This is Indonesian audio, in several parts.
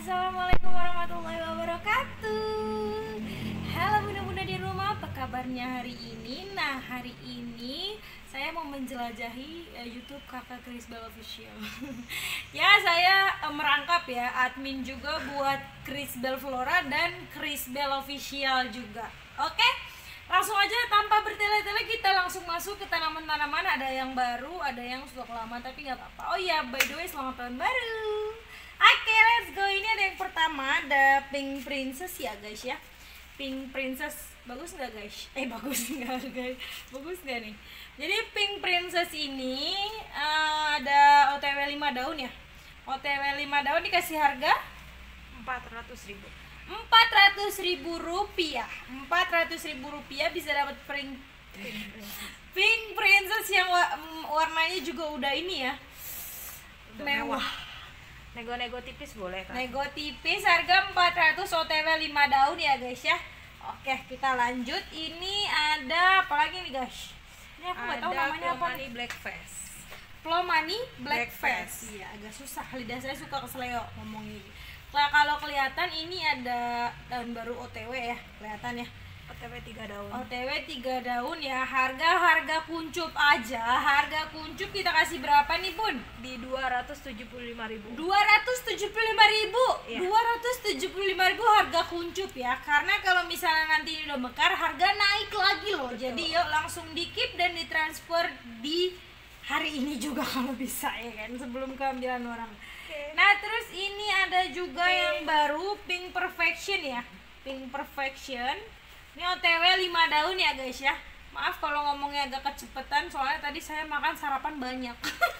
Assalamualaikum warahmatullahi wabarakatuh. Halo bunda-bunda di rumah, apa kabarnya hari ini? Nah, hari ini saya mau menjelajahi YouTube Kakak Chris Bell Official. Ya, saya merangkap ya, admin juga buat Chris Bell Flora dan Chris Bell Official juga. Oke? Langsung aja tanpa bertele-tele kita langsung masuk ke tanaman-tanaman. Ada yang baru, ada yang sudah lama tapi nggak apa-apa. Oh iya, by the way selamat tahun baru. Oke, let's go. Ini ada yang pertama, ada Pink Princess ya guys ya. Pink Princess, bagus nggak guys? Bagus nggak guys? Bagus nggak nih? Jadi Pink Princess ini ada OTW 5 daun ya. OTW 5 daun dikasih harga 400.000. 400.000 rupiah. 400.000 rupiah bisa dapat Pink Princess yang warnanya juga udah ini ya, Udah mewah. Nego-nego tipis boleh kan? Nego tipis harga 400, OTW 5 daun ya guys ya. Oke, kita lanjut. Ini ada apa lagi nih guys? Ini aku nggak tahu namanya apa. Plomani Blackface. Plomani Blackface. Iya, agak susah. Lidah saya suka kesleo ngomongnya. Nah, kalau kelihatan ini ada daun baru OTW ya, kelihatan ya. OTW 3 daun. OTW 3 daun ya. Harga kuncup aja. Harga kuncup kita kasih berapa nih Bun? Di 275.000. 275.000. Iya. 275.000 harga kuncup ya. Karena kalau misalnya nanti ini udah mekar, harga naik lagi loh. Betul. Jadi yuk langsung di-keep dan ditransfer di hari ini juga kalau bisa ya kan, sebelum keambilan orang. Oke. Nah, terus ini ada juga yang baru, Pink Perfection ya. Pink Perfection. Ini OTW 5 daun ya guys ya. Maaf kalau ngomongnya agak kecepetan, soalnya tadi saya makan sarapan banyak.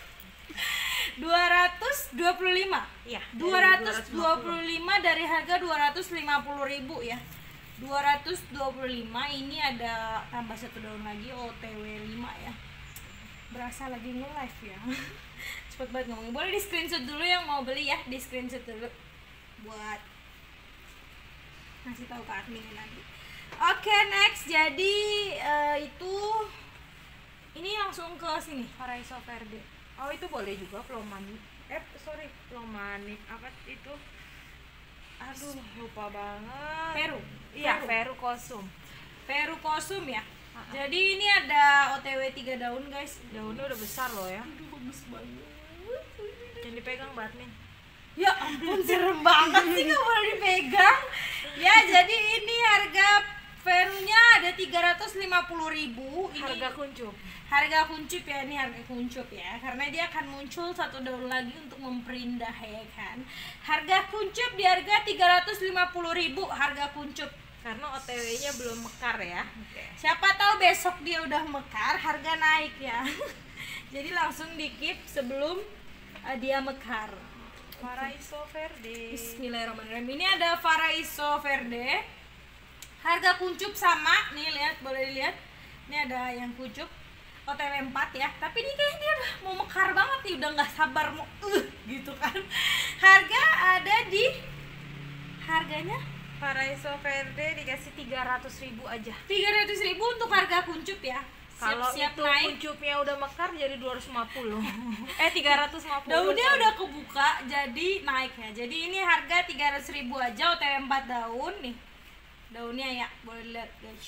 225. Iya. 225 dari harga 250.000 ya. 225 ini ada tambah satu daun lagi, OTW 5 ya. Berasa lagi nge-live ya. Cepet banget ngomongnya. Boleh di screenshot dulu yang mau beli ya, di screenshot dulu buat ngasih tahu ke adminnya nanti. Oke, next. Jadi itu ini langsung ke sini, Paraiso Verde. Oh, itu boleh juga Plomani. Plomani. Apa itu? Aduh, lupa banget. Peru. Iya, Peru Kosum. Peru Kosum ya. Jadi ini ada OTW 3 daun guys. Daunnya udah besar loh ya. Aduh, bagus banget. Yang dipegang Batmin. Ya ampun, serem banget sih nggak boleh dipegang. Ya, jadi ini harga Perunya ada 350.000. Ini Harga kuncup. harga kuncup ya, ini harga kuncup ya, karena dia akan muncul satu daun lagi untuk memperindah ya kan. Harga kuncup di harga 350.000 harga kuncup. Karena OTW-nya belum mekar ya. Siapa tahu besok dia udah mekar, harga naik ya. Jadi langsung di-keep sebelum dia mekar. Paraiso Verde. Bismillahirrahmanirrahim. Ini ada Paraiso Verde. Harga kuncup sama, nih lihat, boleh dilihat. Ini ada yang kuncup OTW 4 ya. Tapi ini kayaknya dia udah mau mekar banget nih, udah nggak sabar mau gitu kan. Harga ada di harganya Paraiso Verde dikasih 300.000 aja. 300.000 untuk harga kuncup ya. Kalau Siap-siap itu naik. kuncupnya udah mekar jadi 250. 350. Daunnya udah kebuka jadi naik ya. Jadi ini harga 300.000 aja, OTW 4 daun nih. Daunnya ya, boleh lihat guys.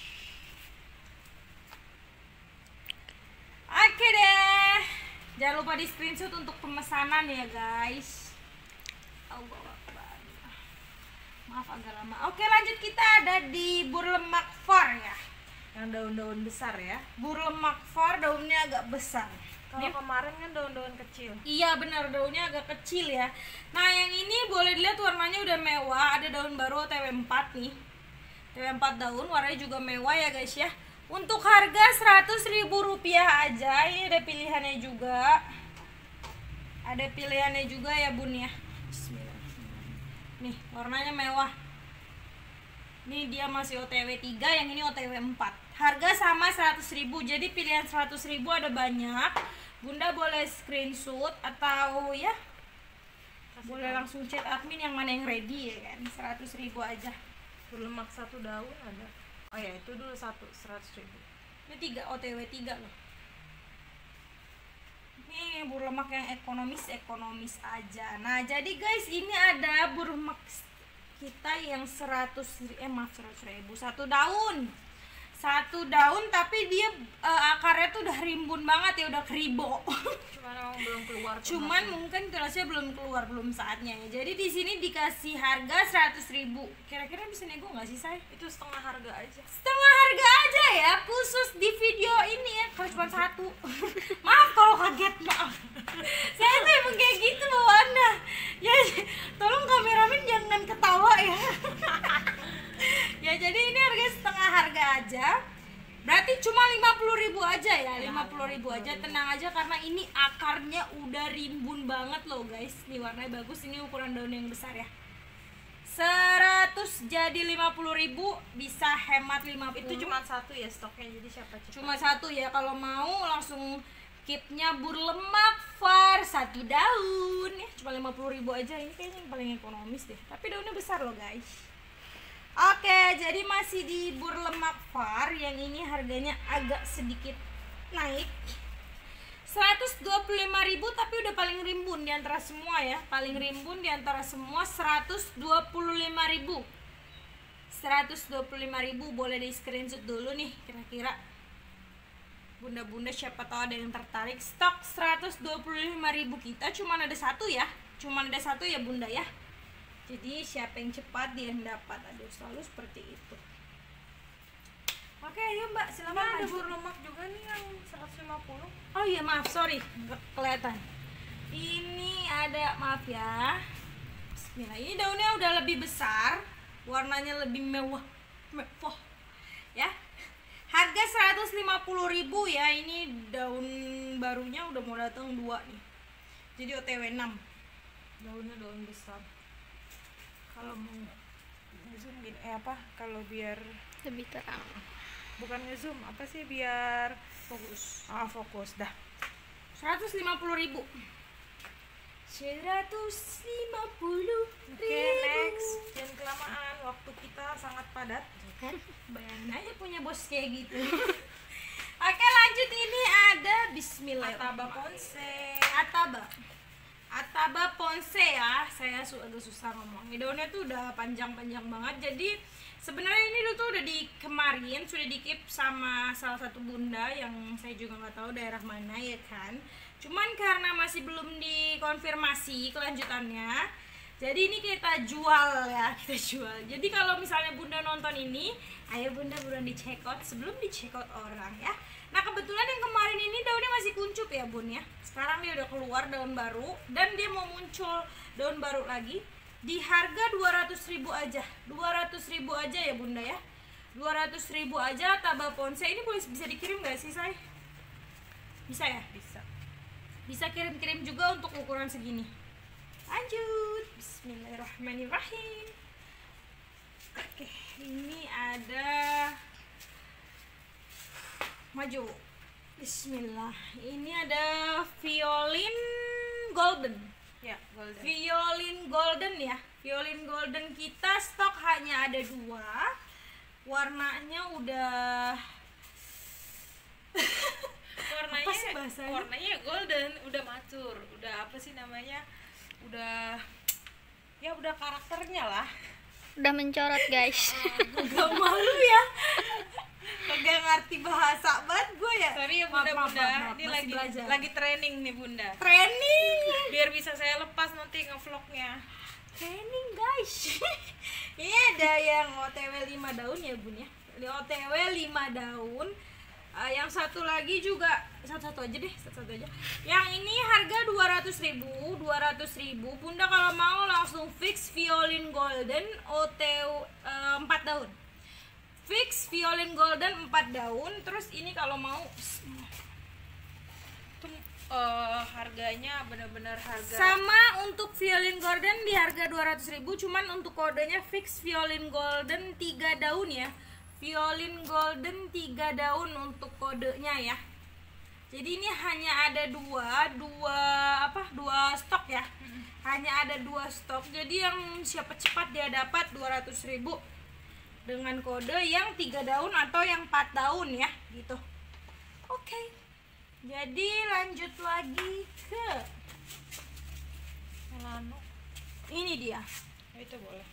Oke deh. Jangan lupa di screenshot untuk pemesanan ya guys. Allah Akbar. Maaf agak lama. Oke, lanjut, kita ada di Burlemak Far ya. Yang daun-daun besar ya. Burlemak Far daunnya agak besar. Kalau kemarin kan daun-daun kecil. Iya benar, daunnya agak kecil ya. Nah, yang ini boleh dilihat warnanya udah mewah. Ada daun baru OTW 4 nih. OTW 4 daun, warnanya juga mewah ya guys ya. Untuk harga 100.000 rupiah aja. Ini ada pilihannya juga. Ada pilihannya juga ya bun ya. Bismillahirrahmanirrahim. Nih, warnanya mewah. Ini dia masih OTW 3, yang ini OTW 4. Harga sama 100.000. Jadi pilihan 100.000 ada banyak. Bunda boleh screenshot atau ya boleh langsung chat admin yang mana yang ready ya kan. 100.000 aja. Berlemak 1 daun ada. Oh ya, itu dulu 100.000. Ini 3 OTW 3 loh. Nih bur lemak yang ekonomis aja. Nah jadi guys, ini ada bur lemak kita yang 100.000 satu daun. Satu daun tapi dia akarnya tuh udah rimbun banget ya, udah keribo. Cuman emang belum keluar. Cuman mungkin tulasnya belum keluar, belum saatnya ya. Jadi di sini dikasih harga 100.000. Kira-kira bisa nego nggak sih saya? Itu setengah harga aja. Setengah harga aja ya, khusus di video ini ya. Kalau cuma satu. Maaf kalau kaget, maaf. Saya tuh emang kayak gitu bawaannya. Ya tolong kameramen jangan ketawa ya. Ya jadi ini harga setengah harga aja. Berarti cuma 50.000 aja ya, 50.000 aja. Tenang aja karena ini akarnya udah rimbun banget loh guys. Ini warnanya bagus, ini ukuran daun yang besar ya. 100 jadi 50.000, bisa hemat 50. Itu cuma satu ya stoknya, jadi siapa cepat. Cuma satu ya, kalau mau langsung keepnya bur lemak far satu daun ya, cuma 50.000 aja. Ini kayaknya yang paling ekonomis deh, tapi daunnya besar loh guys. Oke, jadi masih di bur lemak far, yang ini harganya agak sedikit naik 125.000, tapi udah paling rimbun di antara semua ya. Paling rimbun di antara semua 125.000. 125.000 boleh di screenshot dulu nih, kira-kira bunda-bunda siapa tahu ada yang tertarik. Stok 125.000 kita cuman ada satu ya. Cuman ada satu ya bunda ya. Jadi siapa yang cepat dia yang dapat. Aduh, selalu seperti itu. Oke, ayo Mbak, silakan. Ada bur lemak juga nih yang 150. Oh iya, maaf, sorry, nggak kelihatan. Ini ada, maaf ya. Bismillah. Ini daunnya udah lebih besar, warnanya lebih mewah, ya. Harga 150.000 ya. Ini daun barunya udah mau datang 2 nih. Jadi OTW 6. Daunnya daun besar. Kalau mau Ngezoom gini, kalau biar lebih terang. bukan ngezoom, apa sih, biar fokus. fokus dah. 150.000. 150.000. Oke, next. Jangan kelamaan, waktu kita sangat padat. Kan bayangin aja punya bos kayak gitu. Oke, lanjut. Ini ada Ataba Ponce. Ataba Ponce ya. Saya agak susah ngomong. Daunnya tuh udah panjang-panjang banget. Jadi sebenarnya ini tuh udah kemarin sudah di-keep sama salah satu bunda yang saya juga nggak tahu daerah mana ya kan. Cuman karena masih belum dikonfirmasi kelanjutannya, jadi ini kita jual ya, kita jual. Jadi kalau misalnya bunda nonton ini, ayo bunda buruan di check out sebelum di check out orang ya. Nah kebetulan yang kemarin ini daunnya masih kuncup ya bun ya. Sekarang dia udah keluar daun baru dan dia mau muncul daun baru lagi di harga 200.000 aja. 200.000 aja ya bunda ya. 200.000 aja Ataba Ponce. Ini bisa dikirim gak sih say? Bisa ya? Bisa kirim-kirim juga untuk ukuran segini. Lanjut. Bismillahirrahmanirrahim. Oke, ini ada maju. Bismillah. Ini ada violin golden. Ya, golden. Violin golden ya. Violin golden kita stok hanya ada 2. Warnanya udah warnanya golden, udah mature, udah apa sih namanya, udah karakternya lah, Udah mencorot guys. Gak malu ya. Kagak ngerti bahasa banget gue ya. sorry ya Maaf, bunda, ini masih belajar. lagi training nih bunda, Training. biar bisa saya lepas nanti ngevlognya. Training guys. Ini ada yang OTW 5 daun ya bun ya. OTW 5 daun. Yang satu lagi juga satu aja. Yang ini harga 200.000. Bunda kalau mau langsung fix violin golden OTW 4 daun. Fix violin golden 4 daun. Terus ini kalau mau Harganya bener-bener harga sama untuk violin golden di harga 200.000. Cuman untuk kodenya fix violin golden 3 daun ya. Violin golden 3 daun untuk kodenya ya. Jadi ini hanya ada dua stok ya. Hanya ada 2 stok. Jadi yang siapa cepat dia dapat 200.000 dengan kode yang 3 daun atau yang 4 daun ya gitu. Oke. Jadi lanjut lagi ke Melano. ini dia. Itu boleh.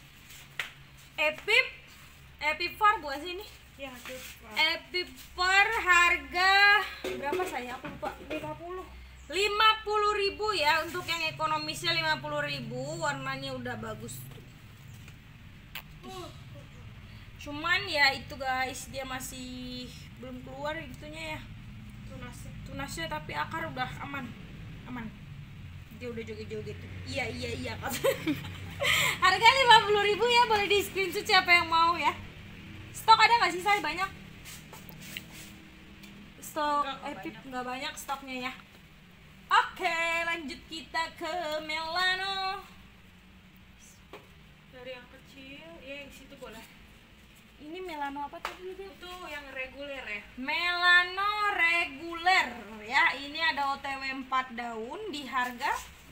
Epipar bukan sih ini? Ya, itu. Epipar harga berapa saya? Aku lupa. 50.000 ya, untuk yang ekonomisnya 50.000, warnanya udah bagus. Cuman ya itu guys, dia masih belum keluar gitunya ya. Tunasnya tapi akar udah aman. Dia udah joget-joget. Iya kata. Harga 50.000 ya, boleh di screenshot siapa yang mau ya. Stok ada nggak sih saya banyak? Stok nggak banyak stoknya ya. Oke, lanjut kita ke Melano. Dari yang kecil, ya yang situ boleh. Ini Melano apa tadi dia? Itu yang reguler ya. Melano reguler ya. Ini ada OTW 4 daun di harga.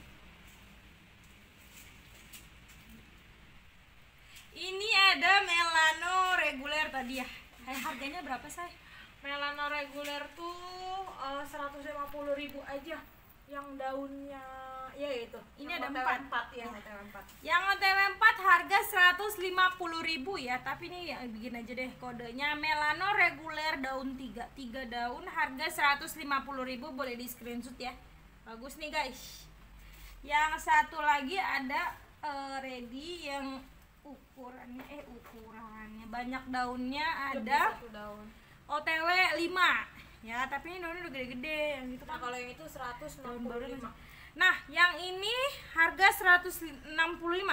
Ini ada Melano reguler tadi ya. Harganya berapa say? Melano reguler tuh 150.000 aja. Yang daunnya ya itu. Ini yang ada OTW 4 ya, ya. OTW 4. Yang OTW 4 harga 150.000 ya. Tapi ini ya, bikin aja deh kodenya Melano reguler daun 3 daun harga 150.000, boleh di screenshot ya. Bagus nih guys. Yang satu lagi ada ready yang ukurannya banyak daunnya, ada Satu daun. OTW 5 ya, tapi ini daunnya udah gede-gede yang gitu Nah, kan. kalau yang itu 165. Nah, yang ini harga 165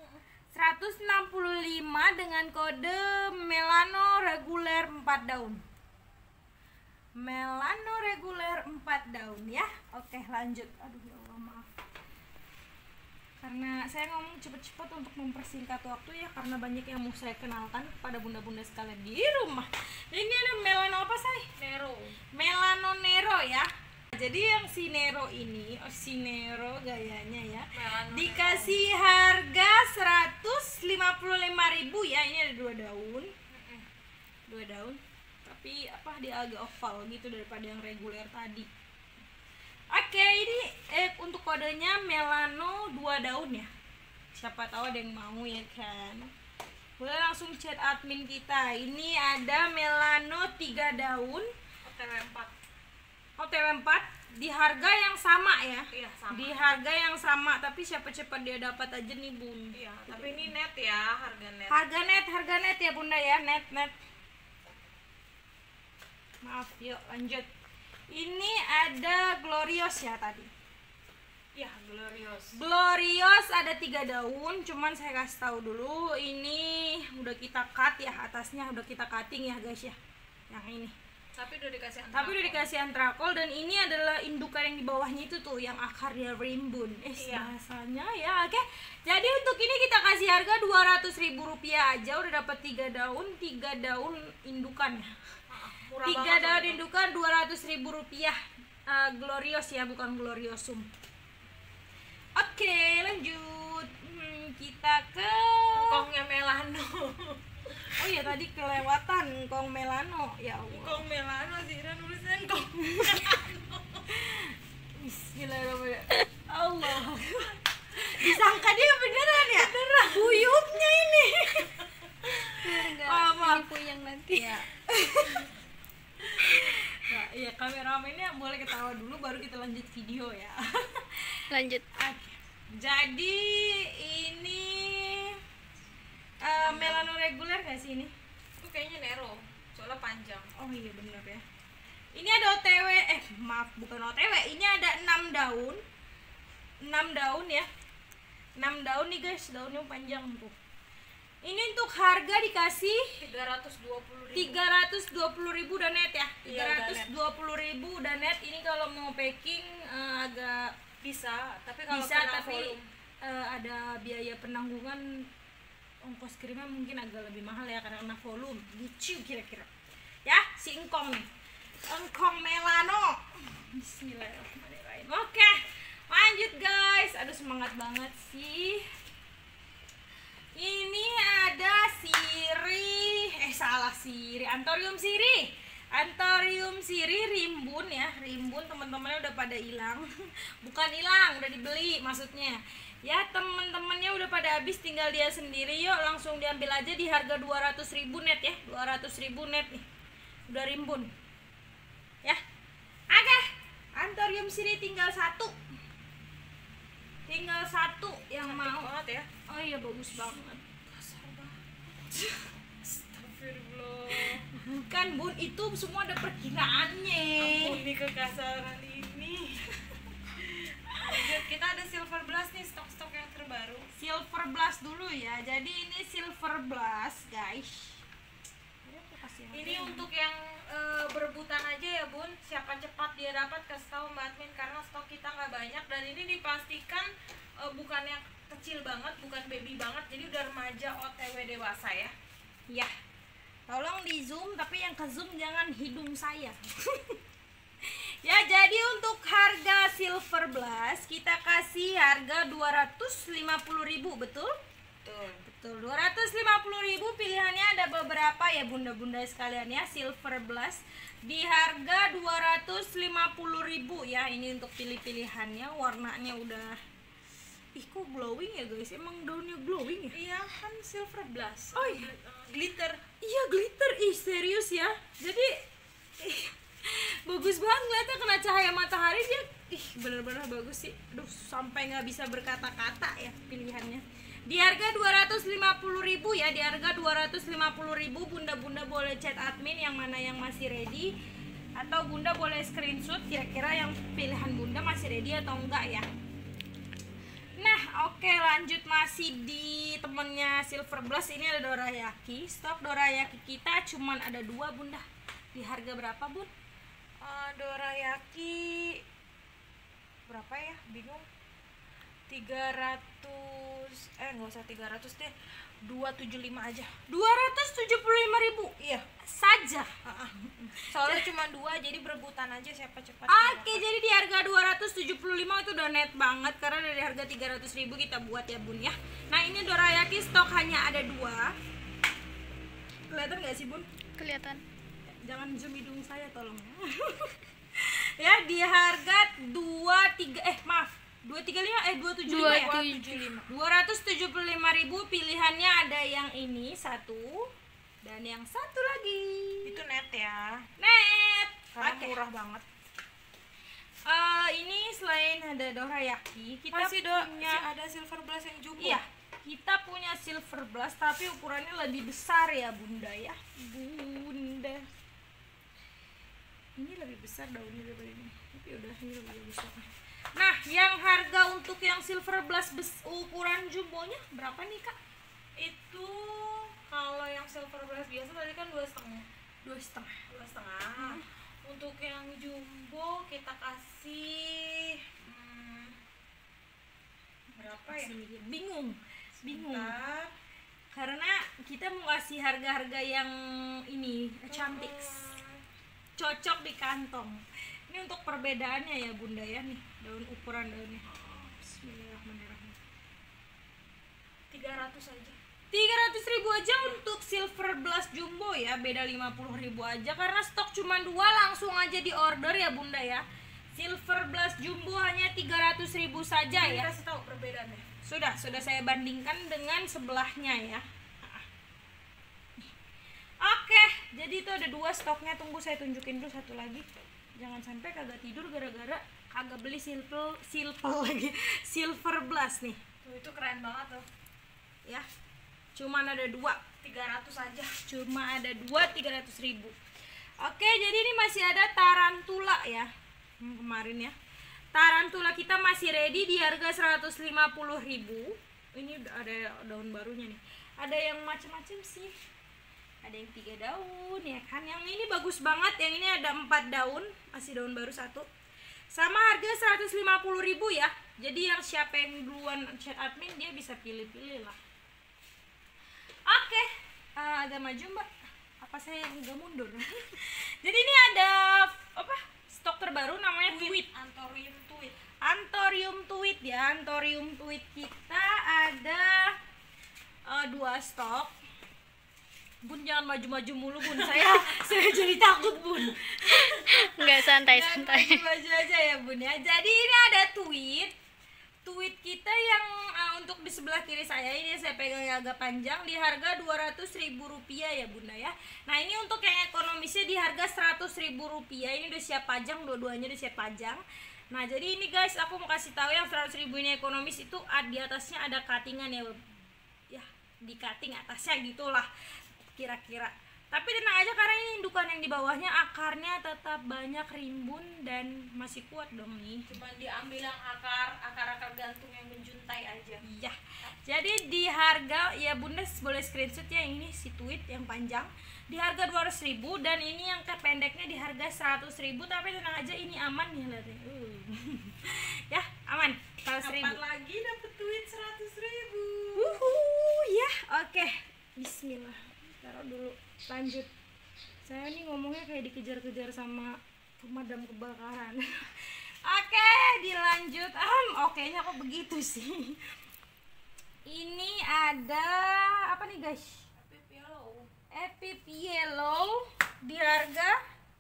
dengan kode Melano reguler 4 daun. Melano reguler 4 daun ya. Oke, lanjut. Aduh ya Allah, maaf. Karena saya ngomong cepet-cepet untuk mempersingkat waktu ya, karena banyak yang mau saya kenalkan kepada bunda-bunda sekalian di rumah. Ini ada Melano apa say? Nero. Melano Nero ya. Jadi yang si Nero ini, si Nero gayanya ya, Melano dikasih harga 155.000 ya. Ini ada 2 daun. 2 daun. Tapi apa, dia agak oval gitu daripada yang reguler tadi. Oke, ini untuk kodenya Melano 2 daun ya. Siapa tahu ada yang mau ya kan. Boleh langsung chat admin kita. Ini ada Melano 3 daun, OTW 4. OTW 4 di harga yang sama ya. Iya, sama. Di harga yang sama, tapi siapa cepat dia dapat aja nih, Bun. Iya, tapi ini net ya, harga net. Harga net ya, Bunda ya, net. Maaf, yuk lanjut. Ini ada Glorious ya tadi. Iya, Glorious. Glorious ada 3 daun, cuman saya kasih tahu dulu ini udah kita cut ya, atasnya udah kita cutting ya guys ya. Yang ini. Tapi udah dikasih antrakol dan ini adalah indukan yang di bawahnya itu tuh yang akarnya rimbun. Iya. Bahasanya ya, oke. Jadi untuk ini kita kasih harga 200.000 rupiah aja, udah dapat 3 daun indukannya. 3 daun indukan 200.000 rupiah. Glorious ya, bukan Gloriosum. Oke, lanjut. Kita ke Kongnya Melano. Oh iya, tadi kelewatan Kong Melano. Ya Allah. Kong Melano sih, dan nulisan Kong Melano. Bismillahirrahmanirrahim. Allah. Disangka dia beneran ya? Beneran. Buyutnya ini. Ini puyeng nanti. Ya. Nah, ya kameramennya boleh ketawa dulu baru kita lanjut video ya. Lanjut. Oke. Jadi ini Melano reguler gak sih ini? Itu kayaknya Nero, soalnya panjang. Oh iya bener ya. Ini ada OTW, maaf bukan OTW, ini ada 6 daun. 6 daun ya. 6 daun nih guys, daunnya panjang tuh. Ini untuk harga dikasih 320.000 udah net ya. 320.000 udah net. Ini kalau mau packing agak Bisa, tapi kalau bisa, kena tapi volume. ada biaya penanggungan, ongkos kirimnya mungkin agak lebih mahal ya karena volume. Lucu kira-kira. Ya, si engkong nih. Engkong Melano. Bismillahirrahmanirrahim. Oke, lanjut guys. Aduh semangat banget sih. Ini ada siri, Anthurium siri. Anthurium siri rimbun ya, rimbun teman-temannya udah pada hilang. Bukan hilang, udah dibeli maksudnya. Ya temen-temennya udah pada habis, tinggal dia sendiri. Yuk langsung diambil aja di harga 200.000 net ya, 200.000 net nih. Udah rimbun. Ya. Oke. Anthurium siri tinggal satu. Tinggal satu yang Cantik mau. banget ya. Oh iya bagus banget. Kasar banget. Astagfirullah. Kan Bun, itu semua ada perkiraannya. Ampuni kekasaran ini. Lanjut, kita ada Silver Blast nih, stok-stok yang terbaru. Silver Blast dulu ya. Jadi ini Silver Blast, guys. Ini untuk yang berebutan aja ya Bun. Siapa cepat dia dapat, kasih tahu Mbak Admin karena stok kita nggak banyak dan ini dipastikan bukan yang kecil banget, bukan baby banget, jadi udah remaja OTW dewasa ya. Ya. Tolong di zoom, tapi yang ke zoom jangan hidung saya. Ya, jadi untuk harga Silver Blast kita kasih harga 250.000, betul? Betul, 250.000. Pilihannya ada beberapa ya bunda-bunda sekalian ya. Silver Blast di harga 250.000 ya. Ini untuk pilih-pilihannya, warnanya udah kok glowing ya guys, emang daunnya glowing ya? Iya kan Silver Blast. Oh iya, Glitter. iya glitter, serius ya. Jadi bagus banget ngeliatnya, kena cahaya matahari dia bener-bener bagus sih. Aduh, sampai nggak bisa berkata-kata ya pilihannya. Di harga 250.000 ya, di harga 250.000 bunda-bunda boleh chat admin yang mana yang masih ready, atau bunda boleh screenshot kira-kira yang pilihan bunda masih ready atau enggak ya. Nah, oke, lanjut masih di temennya Silver Blast. Ini ada dorayaki. Stok dorayaki kita cuman ada 2 bunda. Di harga berapa bun? Dorayaki berapa ya? Bingung. 300 nggak usah 300 deh, 275 aja. 275.000. Iya Saja. soalnya cuma 2 jadi berebutan aja siapa cepat. Oke, jadi di harga 275 itu udah net banget karena dari harga 300.000 kita buat ya bun ya. Nah, ini dorayaki stok hanya ada 2. Kelihatan nggak sih bun? Kelihatan. Jangan zoom hidung saya tolong ya. Ya, di harga 275 ya. 275.000. Pilihannya ada yang ini satu dan yang satu lagi. Itu net ya, Net. karena Oke. murah banget. Ini selain ada dorayaki, kita Masih punya ada Silver Blast yang jumbo. iya, kita punya Silver Blast tapi ukurannya lebih besar ya bunda ya. Bunda. Ini lebih besar daunnya daripada ini. Tapi udah ini lebih besar. Nah, yang harga untuk yang Silver Blast ukuran jumbonya berapa nih kak? Itu kalau yang Silver Blast biasa tadi kan 2,5. 2,5. Untuk yang jumbo kita kasih berapa ya? Bingung. Bentar. Karena kita mau kasih harga-harga yang ini cantik, cocok di kantong. Ini untuk perbedaannya ya bunda ya, nih daun, ukuran daunnya. Bismillahirrahmanirrahim. 300 aja. 300.000 aja untuk Silver Blast jumbo ya, beda 50.000 aja karena stok cuma 2, langsung aja di order ya bunda ya. Silver Blast jumbo hanya 300.000 saja Ini ya. kasih tahu perbedaannya. Sudah saya bandingkan dengan sebelahnya ya. Oke, jadi itu ada 2 stoknya. Tunggu saya tunjukin dulu satu lagi. Jangan sampai kagak tidur gara-gara kagak beli silver Blast nih. Tuh, itu keren banget tuh. Ya. Cuman ada 2, 300 aja. cuma ada 2, 300.000. Oke, jadi ini masih ada tarantula ya. Kemarin ya. Tarantula kita masih ready di harga 150.000. Ini udah ada daun barunya nih. Ada yang macam-macam sih. Ada yang 3 daun ya kan. Yang ini bagus banget. Yang ini ada 4 daun, masih daun baru 1. Sama harga 150.000 ya. Jadi yang siapa yang duluan chat admin dia bisa pilih-pilih lah. Oke, agak maju mbak. Apa saya yang agak mundur? Jadi ini ada apa? Stok terbaru namanya Tweet. Anthurium Tweet. Anthurium Tweet ya. Anthurium Tweet kita ada 2 stok. Bun jangan maju-maju mulu Bun, saya jadi takut Bun. Nggak, santai. Maju-maju aja ya Bun ya. Jadi ini ada tweet kita yang untuk di sebelah kiri saya ini saya pegang yang agak panjang, di harga Rp200.000 ya Bunda ya. Nah ini untuk yang ekonomisnya di harga Rp100.000, ini udah siap pajang, dua-duanya udah siap pajang. Nah jadi ini guys, aku mau kasih tahu yang 100.000 ini ekonomis itu di atasnya ada cuttingan ya, ya di cutting atasnya gitulah kira-kira. Tapi tenang aja karena ini indukan yang di bawahnya akarnya tetap banyak rimbun dan masih kuat dong nih. Cuman diambil yang akar gantung yang menjuntai aja. Iya. Jadi di harga ya Bunda boleh screenshot ya, ini si tweet yang panjang di harga 200.000 dan ini yang pendeknya di harga 100.000, tapi tenang aja ini aman nih lihat ya, aman 100.000. Kapan lagi dapet tweet 100.000? Ya, oke. Bismillah. Taruh dulu. Lanjut. Saya nih ngomongnya kayak dikejar-kejar sama pemadam kebakaran. Oke, dilanjut. Oke-nya kok begitu sih. Ini ada apa nih guys? Epic Yellow di harga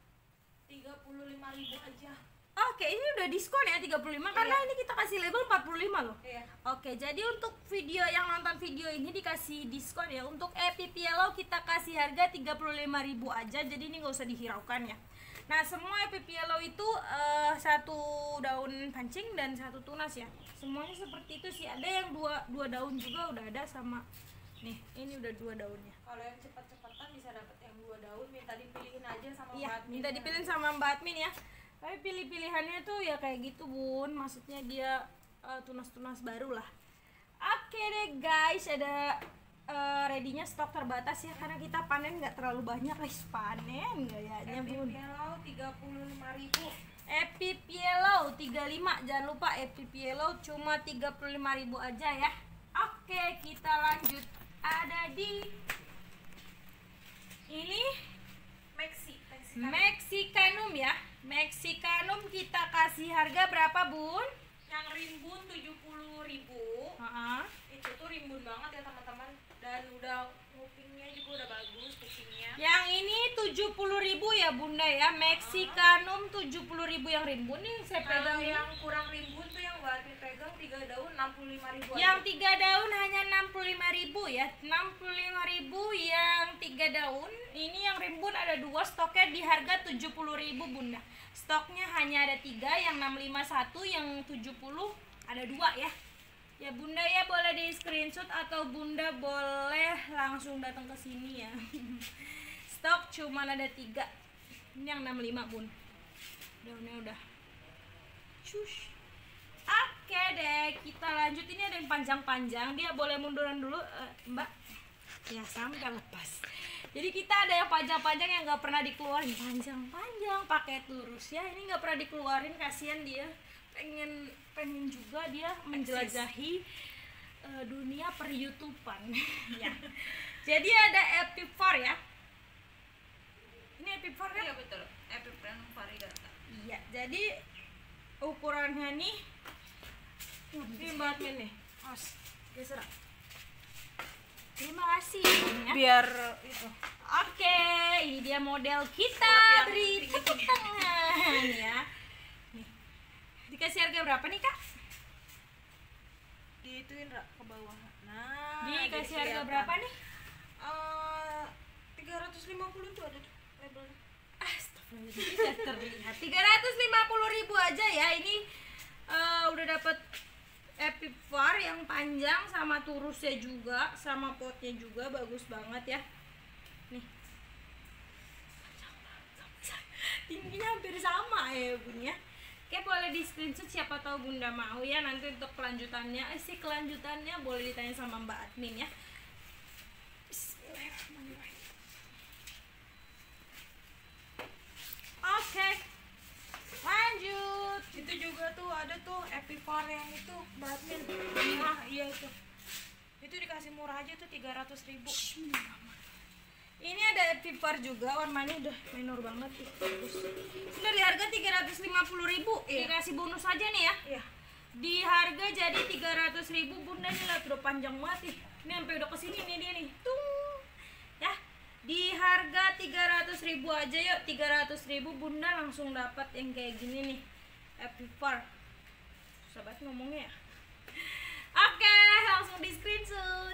35.000 aja. Oke, ini udah diskon ya 35 karena ini kita kasih label 45 loh. Iya. Oke, jadi untuk video yang nonton video ini dikasih diskon ya. Untuk Epic Yellow kita kasih harga 35.000 aja. Jadi ini nggak usah dihiraukan ya. Nah, semua Epic Yellow itu satu daun pancing dan satu tunas ya. Semuanya seperti itu sih. Ada yang dua daun juga udah ada sama nih. Ini udah 2 daunnya. Kalau yang cepat-cepatan bisa dapat yang 2 daun, minta dipilihin aja sama Iya, Mbak Admin. minta dipilihin sama Mbak Admin ya. Tapi pilih-pilihannya tuh ya kayak gitu Bun, maksudnya dia tunas-tunas baru lah. Oke deh guys, ada ready-nya stok terbatas ya karena kita panen nggak terlalu banyak guys, panen kayaknya Bun. Epic Yellow 35.000. Epic Yellow 35, jangan lupa Epic Yellow cuma 35.000 aja ya. Oke, kita lanjut. Ada di ini Mexicanum ya. Mexicanum kita kasih harga berapa Bun? Yang rimbun 70.000. Itu tuh rimbun banget ya teman-teman, dan udah ngupingnya juga udah bagus kupingnya. Yang ini 70.000 ya Bunda ya. Mexicanum 70.000 yang rimbun nih saya Kalau pegang yang kurang rimbun tuh yang Mbak Admin pegang 3 daun 65.000 aja. yang 3 daun hanya 65.000 ya. 65.000 yang 3 daun. Ini yang rimbun ada 2, stoknya di harga 70.000 Bunda. Stoknya hanya ada 3, yang 651, yang 70 ada 2 ya. Ya Bunda ya boleh di screenshot atau Bunda boleh langsung datang ke sini ya. Stok cuma ada 3. Ini yang 65 Bun. Daunnya udah. Shush. Oke deh, kita lanjut. Ini ada yang panjang-panjang. Dia boleh munduran dulu, Mbak. Ya sampai lepas. Jadi kita ada yang panjang-panjang yang nggak pernah dikeluarin, panjang-panjang pakai lurus ya. Ini nggak pernah dikeluarin, kasihan dia. Pengen juga dia menjelajahi dunia per YouTubean ya. Jadi ada Epipar ya. Ini Epipar kan? Iya betul, Epipar variegata. Iya, jadi ukurannya nih ini Mbak Admin nih. Geser. Terima kasih ya. Biar itu. Oke, ini dia model kita. Beri tepuk tangan ya. Nih. Dikasih harga berapa nih Kak? Diituin ke bawah. Nah, Dikasih harga berapa nih? 350 tuh ada tuh labelnya. Astagfirullahaladzim, tidak terlihat. 350.000 aja ya. Ini udah dapet Epipar yang panjang sama turusnya juga, sama potnya juga bagus banget ya. Nih. Tingginya hampir sama ya Bun ya. Oke, boleh di screenshot siapa tahu Bunda mau ya. Nanti untuk kelanjutannya kelanjutannya boleh ditanya sama Mbak Admin ya. Bismillahirrahmanirrahim. Oke, lanjut. Itu juga tuh ada tuh Epipar yang itu Mbak Admin. Nah, iya itu. Itu dikasih murah aja tuh 300.000. Ini ada Epipar juga, warnanya udah minor banget ih, bagus. Sudah di harga 350.000. Dikasih bonus aja nih ya. Iya. Di harga jadi 300.000 Bunda nih, lihat udah panjang banget nih. Ini sampai udah kesini nih dia nih. Tung. Ya. Di harga 300.000 aja yuk, 300.000 Bunda langsung dapat yang kayak gini nih. Happy Far. Sobat ngomongnya ya. Oke, langsung di screenshot.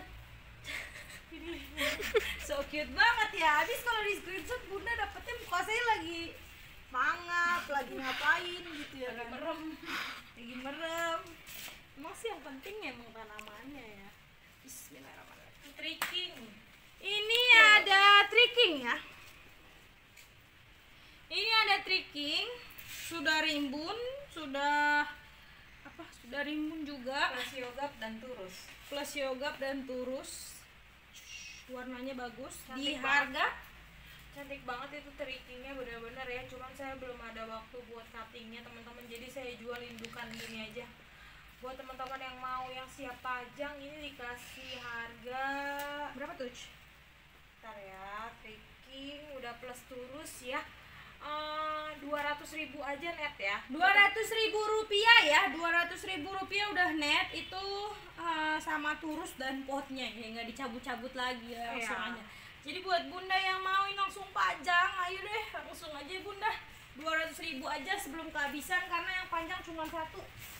So cute banget ya. Habis kalau di screenshot Bunda dapetnya muka saya lagi mangap, lagi ngapain gitu ya. Lagi merem. Emang sih yang penting emang tanamannya ya. Bismillahirrahmanirrahim. Tricking. Ini ada tricking ya. Ini ada tricking. Sudah rimbun, sudah rimbun juga. Plus yogurt dan turus. Plus yogurt dan turus. Warnanya bagus. Di Cantik harga Cantik banget itu trickingnya bener-bener ya. Cuman saya belum ada waktu buat cuttingnya teman-teman. Jadi saya jual indukan gini aja. Buat teman-teman yang mau yang siap pajang ini dikasih harga berapa tuh? Bentar ya, tricking udah plus turus ya. 200.000 aja net ya. 200.000 rupiah ya. 200.000 rupiah udah net itu sama turus dan potnya ya, nggak dicabut-cabut lagi ya, langsung Iya. aja. Jadi buat Bunda yang mau langsung pajang, ayo deh langsung aja Bunda. 200.000 aja sebelum kehabisan karena yang panjang cuma satu.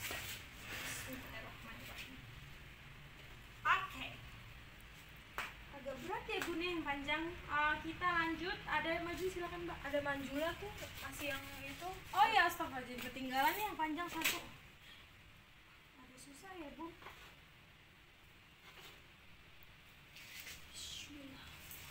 Oke. Agak berat ya Bunda yang panjang. Kita lanjut. Ada maju silakan Mbak. Ada manjula tuh masih yang itu. Oh ya, astagfirullahaladzim, ketinggalan nih yang panjang satu. Ada susah ya Bu. Bismillah.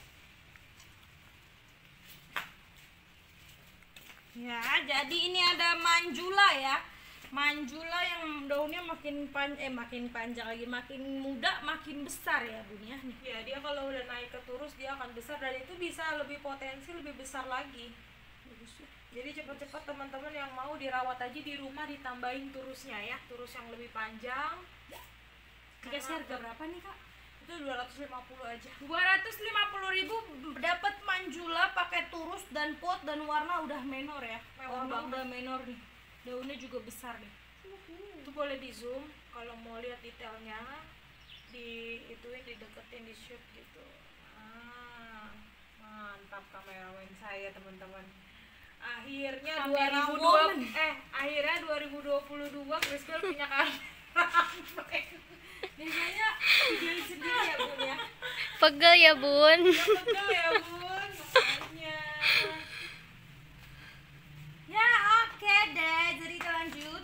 Ya, jadi ini ada manjula ya. Manjula yang daunnya makin panjang lagi, makin muda, makin besar ya Bun ya. Nih. Ya dia kalau udah naik ke turus dia akan besar dan itu bisa lebih potensi lebih besar lagi. Bagus ya. Jadi cepat-cepat teman-teman yang mau dirawat aja di rumah ditambahin turusnya ya, turus yang lebih panjang. Dikasih harga berapa nih Kak? Itu 250 aja. 250.000 dapat manjula pakai turus dan pot dan warna udah menor ya. Mewah Warna banget. udah menor nih. Daunnya juga besar nih. Itu boleh di zoom kalau mau lihat detailnya, di ituin, dideketin, di shoot gitu. Mantap kameramen saya teman-teman. Akhirnya Kamerawoman. akhirnya 2022 Chrisbel punya kamera. Biasanya videoin sendiri ya Bun ya. Pegel ya Bun. Betul ya Bun, makanya. Ya oke deh, jadi kita lanjut.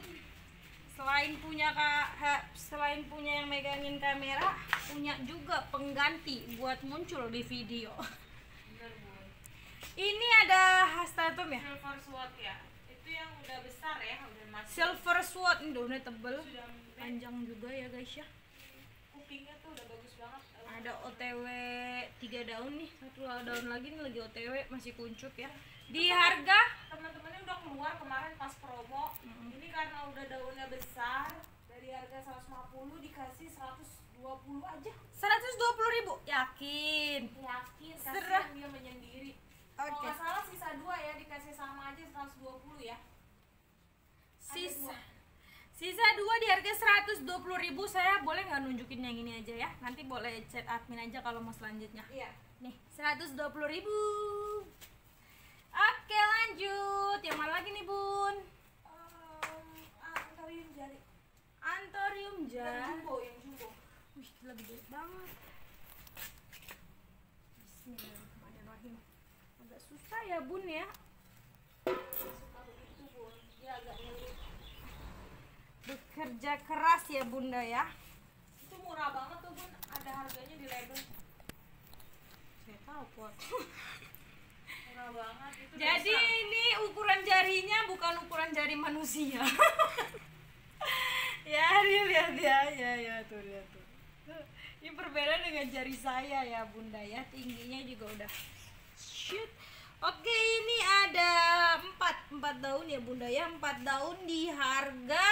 Selain punya yang megangin kamera, punya juga pengganti buat muncul di video. Bener Bun. Ini ada hastatum ya. Silver sword ya. Itu yang udah besar ya, udah masuk. Silver sword, ini daunnya tebel, Sudah panjang juga ya guys ya. kupingnya tuh udah bagus banget. Ada OTW 3 daun nih, satu daun lagi nih lagi OTW, masih kuncup ya. Di harga Teman-temannya udah keluar kemarin pas promo. Ini karena udah daunnya besar, dari harga 150 dikasih 120 aja. 120.000. Yakin? Yakin Serah. kasihan dia menyendiri. Oke. Kalau nggak salah sisa 2 ya, dikasih sama aja 120 ya. Sisa 2 di harga 120.000. Saya boleh nggak nunjukin yang ini aja ya? Nanti boleh chat admin aja kalau mau selanjutnya. Iya. Nih, 120.000. Oke, lanjut. Yang mana lagi nih, Bun? Antorium jari. Antorium Yang jar. jumbo, yang jumbo. Wih, gila gede banget. Bismillahirrahmanirrahim. Agak susah ya, Bun ya. Suka begitu Bun, dia agak mirip. Bekerja keras ya, Bunda ya. Itu murah banget tuh Bun, ada harganya di label. Saya tahu kok. Murah banget itu. Jadi dosa. ini ukuran jarinya bukan ukuran jari manusia. Ya, lihat ya tuh lihat tuh. Ini berbeda dengan jari saya ya Bunda ya. Tingginya juga udah shoot. Oke, ini ada 4 daun ya Bunda ya. 4 daun di harga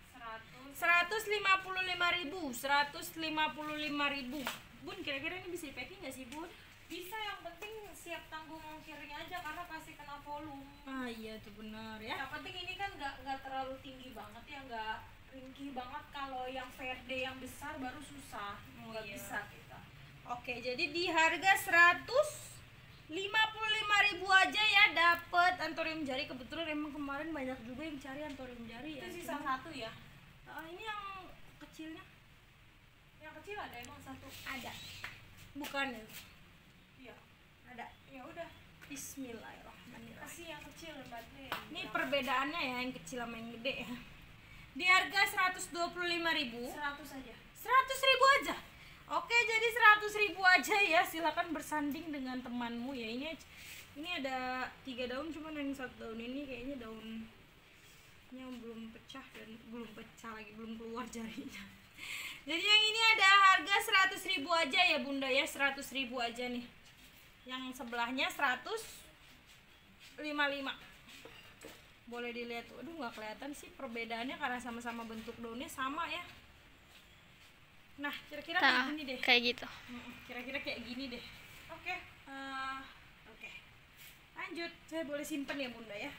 155.000. 155.000. Bun, kira-kira ini bisa di packing nggak sih Bun? Bisa, yang penting siap tanggung ongkirnya aja karena pasti kena volume. Ah iya tuh benar ya. Yang penting ini kan nggak terlalu tinggi banget ya, nggak ringkih banget. Kalau yang verde yang besar baru susah, Oh, nggak iya. bisa kita. Oke, jadi di harga 155.000 55.000 aja ya dapet antorium jari. Kebetulan emang kemarin banyak juga yang cari antorium jari ya. Itu sisa satu ya. Ini yang kecilnya. Yang kecil ada emang satu. Ada. Bukan ya? Iya. Ada. Ya udah. Bismillahirrahmanirrahim. Kasih yang kecil Mbak Nin. Ini perbedaannya ya, yang kecil sama yang gede ya. Di harga 125.000. 100 aja. 100.000 aja. Oke, jadi 100.000 aja ya. Silakan bersanding dengan temanmu ya. Ini ada 3 daun, cuman yang 1 daun ini kayaknya daunnya belum pecah dan belum pecah lagi, belum keluar jarinya. Jadi yang ini ada harga 100.000 aja ya Bunda ya, 100.000 aja nih. Yang sebelahnya 155. Boleh dilihat. Aduh, nggak kelihatan sih perbedaannya karena sama-sama bentuk daunnya sama ya. Nah, kira-kira kayak gini deh. Kayak gitu. Kira-kira kayak gini deh. Oke. Oke. Lanjut. Saya boleh simpen ya Bunda ya.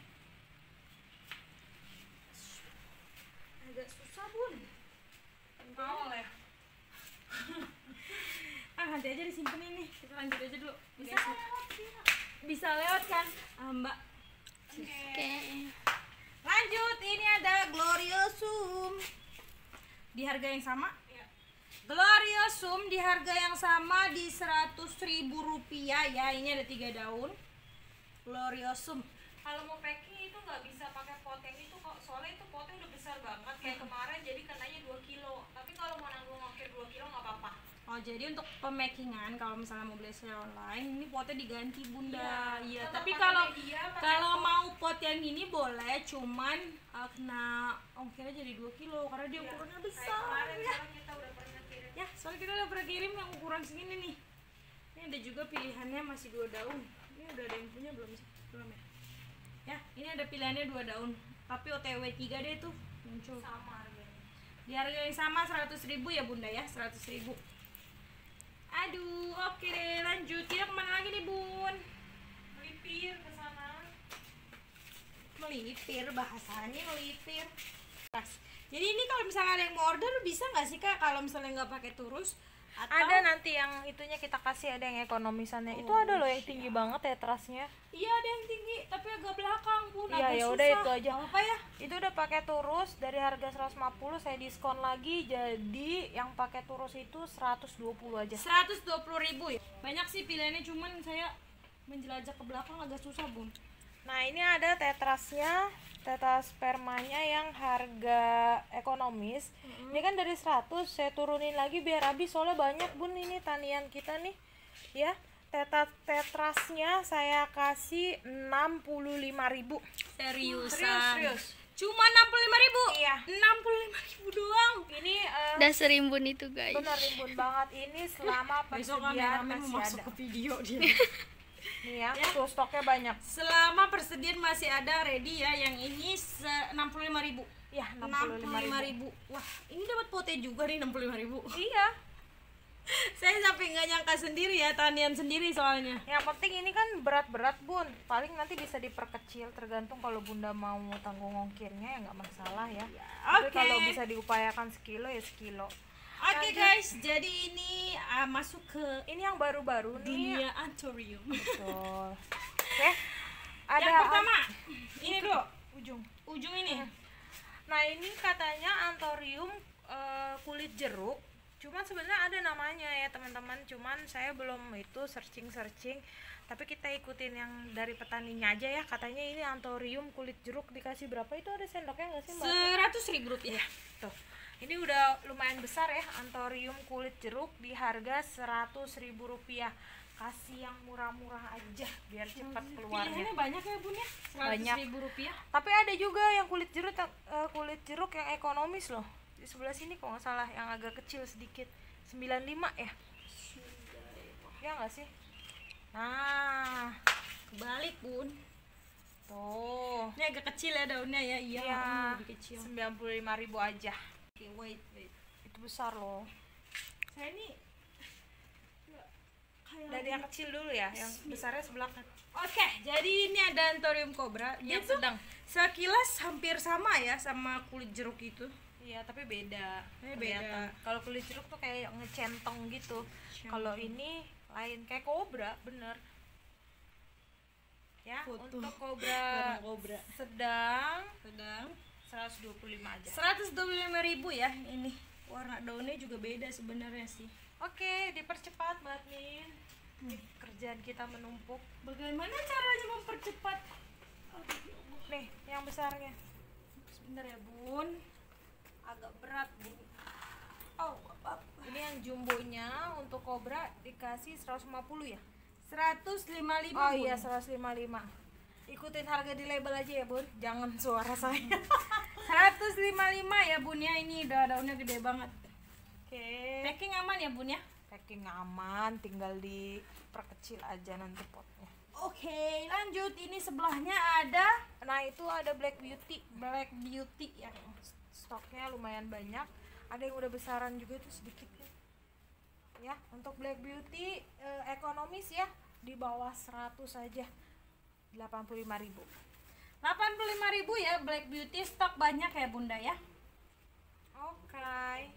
Agak susah Bun. Mau ya. Nanti aja disimpen ini. Kita lanjut aja dulu. Bisa Guys. lewat tidak? Bisa lewat kan, Mbak? Oke. Lanjut. Ini ada Gloriosum di harga yang sama. Iya. Gloriosum di harga yang sama di 100.000 rupiah ya. Ini ada 3 daun Gloriosum. Kalau mau packing itu nggak bisa pakai pot yang itu kok, soalnya itu potnya udah besar banget kayak kemarin, jadi kenanya 2 kilo. Tapi kalau mau nanggung ongkir 2 kilo nggak apa-apa. Oh, jadi untuk pemakingan kalau misalnya mau beli secara online ini potnya diganti Bunda. Iya, Tetap tapi pakai kalau media, pakai kalau pot. mau pot yang ini boleh, cuman kena ongkirnya jadi 2 kilo karena dia Iya, ukurannya kayak besar kemarin ya. soalnya kita udah pernah kirim. Ya, soalnya kita udah pernah kirim yang ukuran segini nih. Ini ada juga pilihannya masih 2 daun. Ini udah ada yang punya belum sih? Belum ya? Ya, ini ada pilihannya 2 daun. Tapi OTW 3 deh tuh muncul. Sama harganya. Di harga yang sama 100.000 ya Bunda ya, 100.000. Aduh, oke deh, lanjut. Kita kemana lagi nih Bun? Melipir ke sana. Melipir, bahasanya melipir. Pas. Jadi ini kalau misalnya ada yang mau order bisa nggak sih Kak kalau misalnya nggak pakai turus? Atau Ada nanti yang itunya kita kasih, ada yang ekonomisannya. Itu ada loh yang tinggi banget ya trasnya. Iya, ada yang tinggi tapi agak belakang Bun. Iya, agak ya susah. udah itu aja. Nggak apa ya? Itu udah pakai turus dari harga 150 saya diskon lagi, jadi yang pakai turus itu 120 aja. 120.000 ya. Banyak sih pilihannya, cuman saya menjelajah ke belakang agak susah Bun. Nah, ini ada tetrasnya, tetas spermanya yang harga ekonomis. Ini kan dari 100 saya turunin lagi biar habis, soalnya banyak Bun ini tanian kita nih. Ya, tetrasnya saya kasih 65.000. Seriusan? Serius. Cuma 65.000? Iya. 65.000 doang. Ini Udah serimbun itu guys. benar rimbun banget, ini selama Besok persediaan kameramen masih mau masuk ada. ke video dia. Nih ya, tuh stoknya banyak. Selama persediaan masih ada ready ya. Yang ini 65.000. Ya, 65.000. 65.000. Wah, ini dapat pote juga nih 65.000. Iya. Saya sampai nggak nyangka sendiri ya, tanian sendiri soalnya. Yang penting ini kan berat-berat Bun, paling nanti bisa diperkecil tergantung kalau Bunda mau tanggung ongkirnya ya nggak masalah ya. Tapi Oke. kalau bisa diupayakan sekilo ya sekilo. Oke guys, jadi ini masuk ke Ini yang baru-baru nih. dunia antorium. Betul. Oke. Ada Yang pertama, ini dulu ujung. ujung ini. Nah, ini katanya antorium kulit jeruk. Cuman sebenarnya ada namanya ya teman-teman. Cuman saya belum itu searching. Tapi kita ikutin yang dari petaninya aja ya. Katanya ini antorium kulit jeruk dikasih berapa itu, ada sendoknya nggak sih Mbak? 100.000 rupiah. Tuh. Ini udah lumayan besar ya, antorium kulit jeruk di harga 100.000 rupiah. Kasih yang murah-murah aja biar cepat keluarnya. Pilihannya banyak ya Bun ya? Banyak. 100.000 rupiah. Tapi ada juga yang kulit jeruk yang ekonomis loh. Di sebelah sini kok nggak salah, yang agak kecil sedikit. 95 ya? Ya nggak sih? Nah, Kebalik Bun. tuh. Ini agak kecil ya daunnya ya. Iya, Ya, ini lebih kecil. 95.000 aja. Oke, wait. Itu besar loh. Saya ini kayak Dari yang kecil dulu ya, yang besarnya sebelah kan. Oke, jadi ini ada antorium cobra. Yang Itu sedang. sekilas hampir sama ya sama kulit jeruk itu. Iya, tapi beda. Beda. Kelihatan. Kalau kulit jeruk tuh kayak ngecentong gitu. Kalau ini lain, kayak kobra, bener. Ya, Foto. untuk kobra Warna kobra. sedang Sedang 125 aja. 125.000 ya ini. Warna daunnya juga beda sebenarnya sih. Oke, dipercepat Mbak Admin. Ini kerjaan kita menumpuk. Bagaimana caranya mempercepat? Nih, yang besarnya. Sebentar ya bun, agak berat bun. Oh, apa? Ini yang jumbonya untuk kobra dikasih 150 ya? 155. Oh Bun. iya, 155. Ikutin harga di label aja ya Bun, jangan suara saya. 155 ya bun ya, ini udah daunnya gede banget. Oke. Packing aman ya bun ya. Packing aman, tinggal diperkecil aja nanti potnya. Oke, lanjut. Ini sebelahnya ada Nah, itu ada Black Beauty. Black Beauty ya. Stoknya lumayan banyak. Ada yang udah besaran juga itu sedikit ya. Ya, untuk Black Beauty ekonomis ya, di bawah 100 saja. 85.000. 85.000 ya Black Beauty, stok banyak ya bunda ya. Oke.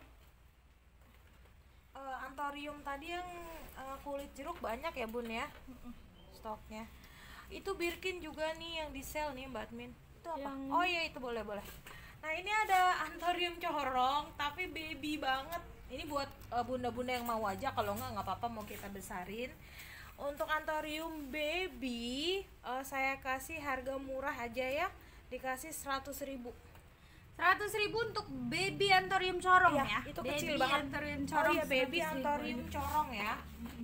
Anthurium tadi yang kulit jeruk banyak ya bun ya stoknya. Itu Birkin juga nih yang di sale nih Mbak Admin. Itu apa? Yang- Oh iya itu boleh. Nah ini ada Anthurium corong tapi baby banget. Ini buat bunda-bunda yang mau aja, kalau nggak apa-apa, mau kita besarin. Untuk Anthurium baby saya kasih harga murah aja ya, dikasih 100.000. 100.000 untuk baby Anthurium corong Iya, ya. itu Baby kecil banget. Anthurium Oh corong. iya, baby 100.000 Anthurium aja. corong ya.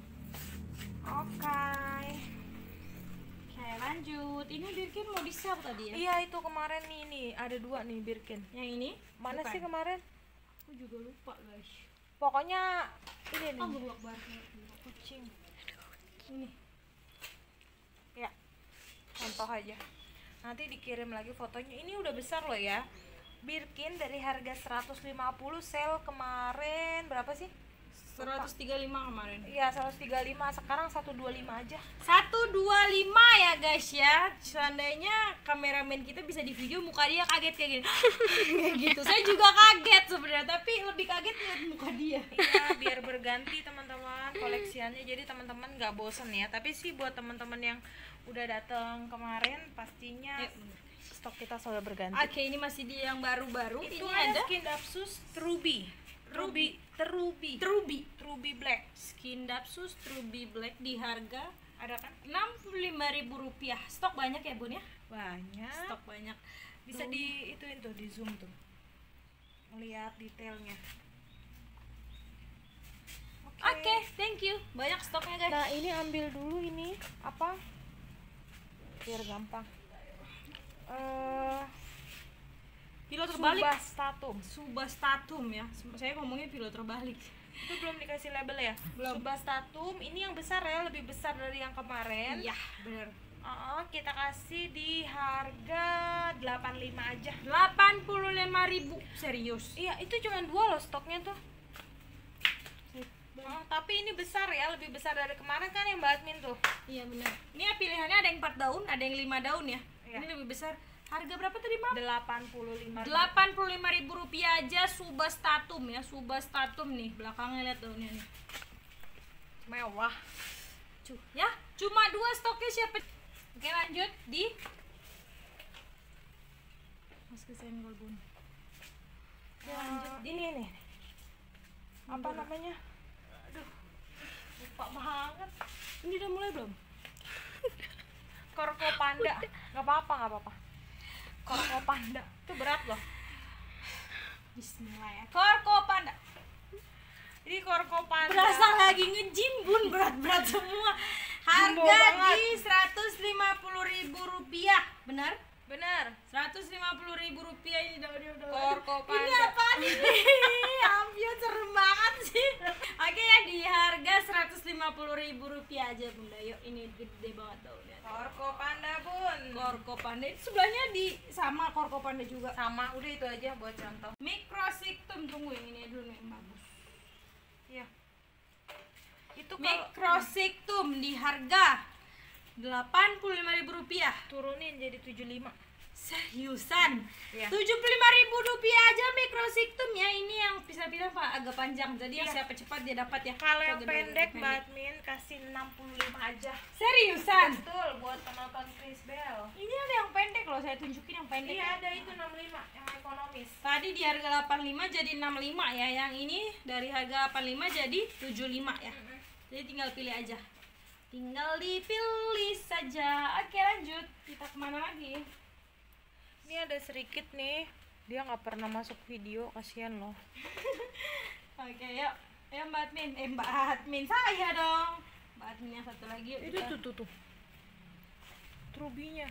Oke. Oke, lanjut. Ini Birkin mau di-sell tadi ya. Iya itu kemarin nih ada 2 nih Birkin. Yang ini? Mana Bukan. sih kemarin? Aku juga lupa guys. Pokoknya ini nih. Oh, goblok banget. Kucing. Ini. Ya. Contoh aja. Nanti dikirim lagi fotonya. Ini udah besar loh ya. Birkin dari harga 150 sale kemarin berapa sih? 135 kemarin. Iya 135, sekarang 125 aja. 125 ya guys ya. Seandainya kameramen kita bisa di video muka dia kaget kayak gini. Kayak gitu. Saya juga kaget sebenarnya, tapi lebih kaget lihat muka dia. Iya biar berganti teman-teman koleksiannya, jadi teman-teman nggak bosen ya. Tapi sih buat teman-teman yang udah datang kemarin pastinya stok kita selalu berganti. Oke, ini masih di yang baru-baru. Itu Ini ada ada Skin Dapsus Ruby Black. Skin Dapsus Ruby Black di harga Ada kan? Rp65.000. Stok banyak ya bun ya? Banyak. Stok banyak. Bisa Tuh. di ituin tuh, di zoom tuh. Melihat detailnya. Oke, thank you. Banyak stoknya guys. Nah, ini ambil dulu ini apa? Biar gampang. Pilo terbalik. Subastatum. Subastatum ya. Saya ngomongnya pilo terbalik. Itu belum dikasih label ya? Belum. Subastatum ini yang besar ya, lebih besar dari yang kemarin. Iya, benar. Kita kasih di harga 85 aja. 85.000. Serius. Iya, itu cuma 2 loh stoknya tuh. Tapi ini besar ya, lebih besar dari kemarin kan yang Mbak Admin tuh. Iya benar. Ini ya pilihannya ada yang 4 daun, ada yang 5 daun ya. Iya. Ini lebih besar. Harga berapa tadi, Mam? 85. Rp85.000 aja Subastatum ya. Subastatum nih, belakangnya lihat daunnya nih. Mewah. Ya, cuma 2 stoknya siapa? Oke, lanjut di Mas kesenggol bun. Oke, lanjut di Ini nih. Apa namanya? Aduh. Lupa banget. ini udah mulai belum? Korko panda. Enggak apa-apa. Korko panda. Itu berat loh. Bismillah ya. Korko panda. Ini korko panda. Berasa lagi nge-gym bun, berat-berat semua. Jumbo Harga banget. di Rp150.000. Benar? Bener. Rp150.000 ini daunnya udah. Korko Ini panda. apaan ini? Ampun, serem banget sih. Oke ya, di harga Rp150.000 aja bunda. Yuk, ini gede banget daunnya. Korko panda bun. Korko panda itu sebelahnya di sama korko panda juga. Sama, udah itu aja buat contoh. Microsictum, tunggu yang ini dulu nih yang bagus. Iya. Itu kalau Microsictum di harga Rp85.000. turunin jadi 75. Seriusan? Iya. 75.000 rupiah aja microsiktum ya. Ini yang pisah-pisah agak panjang. Jadi yang siapa cepat dia dapat ya. Kalau yang Gede, pendek gede. Mbak Admin kasih 65 aja. Seriusan? Betul, buat penonton Chris Bell. Ini ada yang pendek loh, saya tunjukin yang pendek. Iya, ada itu 65 yang ekonomis. Tadi di harga 85 jadi 65 ya. Yang ini dari harga 85 jadi 75 ya. Jadi tinggal pilih aja. Tinggal dipilih saja. Oke, lanjut. Kita kemana lagi? Ini ada sedikit nih. Dia nggak pernah masuk video, kasihan loh. Oke, yuk. Ya Mbak Admin. Mbak Admin saya dong. Mbak Admin yang satu lagi. Yuk, Itu kita- tuh. Trubinya.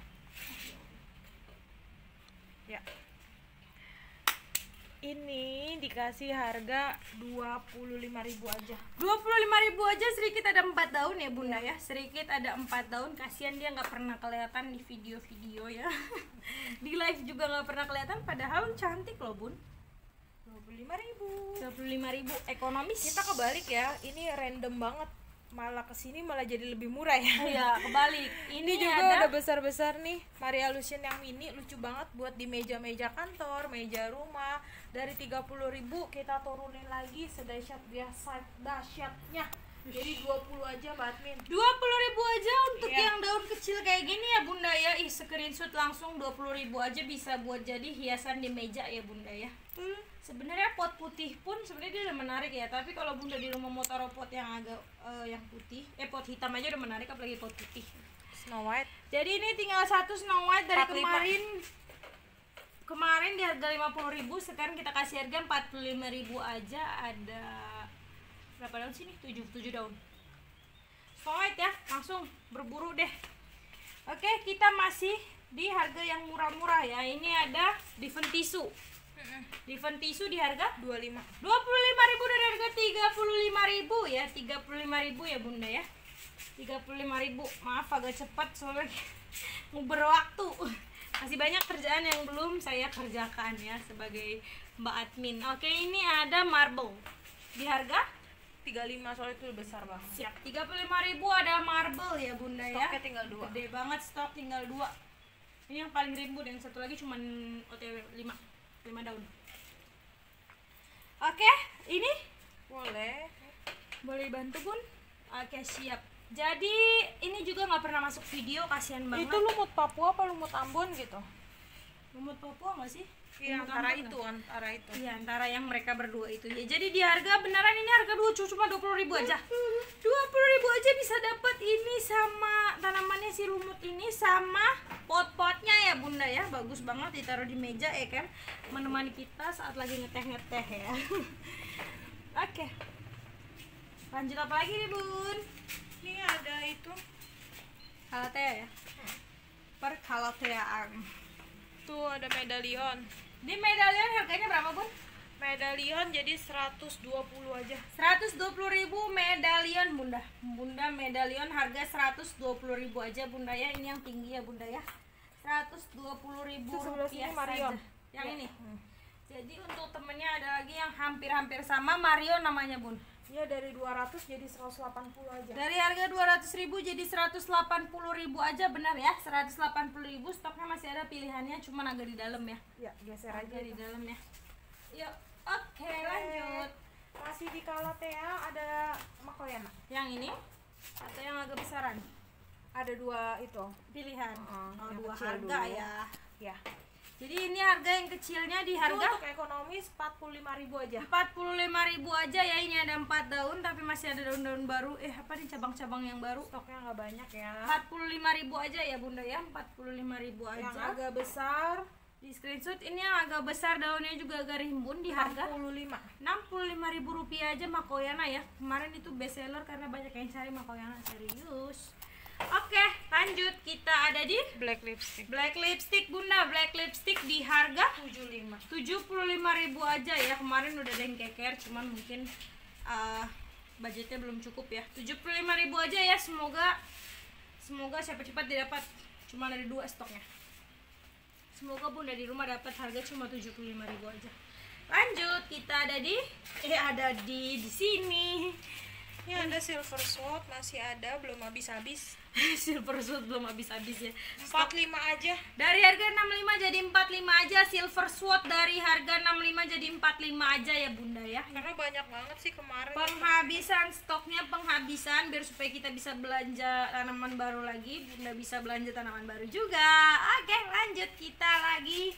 Ya. Ini dikasih harga 25.000 aja. 25.000 aja. Sedikit ada 4 daun ya Bunda ya. Sedikit ada 4 daun. Kasihan dia nggak pernah kelihatan di video-video ya. Di live juga nggak pernah kelihatan. Padahal cantik loh Bun. 25.000. 25.000 ekonomis. Kita kebalik ya. Ini random banget. Malah kesini malah jadi lebih murah ya. Iya, kebalik. Ini juga udah besar-besar nih. Maria Lucian yang mini lucu banget buat di meja-meja kantor, meja rumah. Dari 30.000 kita turunin lagi sedahsyat biasa dahsyatnya. Jadi 20 aja Mbak Admin. 20.000 aja untuk Iya. yang daun kecil kayak gini ya Bunda ya. Screenshot langsung 20.000 aja bisa buat jadi hiasan di meja ya Bunda ya. Sebenarnya pot putih pun sebenarnya dia udah menarik ya. Tapi kalau Bunda di rumah mau taruh pot yang agak yang putih, pot hitam aja udah menarik, apalagi pot putih. Snow White. Jadi ini tinggal satu Snow White dari 45. kemarin di harga 50.000, sekarang kita kasih harga 45.000 aja. Ada berapa daun sini? 7 daun. Snow White ya, langsung berburu deh. Oke, kita masih di harga yang murah-murah ya. Ini ada Diven Tisu. Diven Tisu di harga 25. 25.000 dari harga 35.000 ya. 35.000 ya Bunda ya. 35.000. Maaf agak cepat soalnya nguber waktu. Masih banyak kerjaan yang belum saya kerjakan ya sebagai Mbak Admin. Oke, ini ada marble di harga 35 soalnya itu besar banget. siap 35.000 ada marble ya Bunda ya. Stoknya tinggal 2. Gede banget, stok tinggal 2. Ini yang paling rimbun, yang satu lagi cuman OTW 5 daun. Oke, ini Boleh. boleh bantu Bun? Oke, siap. Jadi ini juga nggak pernah masuk video, kasihan banget. Itu lumut Papua apa lumut Ambon gitu? lumut Papua nggak sih? Iya, Lumut antara Ambon itu, nggak? antara itu. Iya, antara yang mereka berdua itu ya. Jadi di harga beneran ini harga cuma 20.000 aja. 20.000 aja bisa dapat ini sama tanamannya si lumut ini sama pot-potnya ya Bunda ya. Bagus banget ditaruh di meja ya kan. Menemani kita saat lagi ngeteh-ngeteh ya. Oke. Lanjut apa lagi nih Bun? Ini ada itu. Kalatea ya. Perkalateaan. Tuh ada medalion. Di medalion harganya berapa Bun? Medalion jadi 120 aja. 120.000 medalion Bunda. Bunda medalion harga 120.000 aja Bunda ya. Ini yang tinggi ya Bunda ya. 120.000 Itu sebelah rupiah sini Marion. saja. Yang Ya. ini. Jadi untuk temennya ada lagi yang hampir-hampir sama, Marion namanya Bun. Ya dari 200 jadi 180 aja. Dari harga 200.000 jadi 180.000 aja, benar ya. 180.000, stoknya masih ada pilihannya, cuman agak di dalam ya. Ya, geser aja Agak di itu. dalam ya. Yuk, oke lanjut. Masih di Kalatea ada Makoyana. Yang ini atau yang agak besaran? Ada 2 itu. Pilihan. Oh, Oh, yang 2 kecil harga dulu. ya. Ya. Jadi ini harga yang kecilnya di Itu harga untuk ekonomis 45.000 aja. 45.000 aja ya. Ini ada 4 daun tapi masih ada daun-daun baru. Apa nih cabang-cabang yang baru? Stoknya nggak banyak ya. 45.000 aja ya Bunda ya. 45.000 Yang aja. agak besar Di screenshot ini yang agak besar daunnya juga agak rimbun di harga 65. 65.000 rupiah aja Makoyana ya. Kemarin itu best seller karena banyak yang cari Makoyana, serius. Oke, lanjut. Kita ada di Black lipstick black lipstick Bunda. Black lipstick di harga 75. 75.000 aja ya. Kemarin udah ada yang keker, cuman mungkin budgetnya belum cukup ya. 75.000 aja ya. Semoga cepat-cepat didapat. Cuma ada 2 stoknya. Semoga Bunda di rumah dapat harga cuma 75.000 aja. Lanjut, kita ada di sini. Ini ada silver sword, masih ada, belum habis-habis. Silver sword belum habis-habis ya. 45 aja. Dari harga 65 jadi 45 aja. Silver sword dari harga 65 jadi 45 aja ya Bunda ya. Karena banyak banget sih kemarin. Penghabisan stoknya, penghabisan biar supaya kita bisa belanja tanaman baru lagi. Bunda bisa belanja tanaman baru juga. Oke, lanjut kita lagi.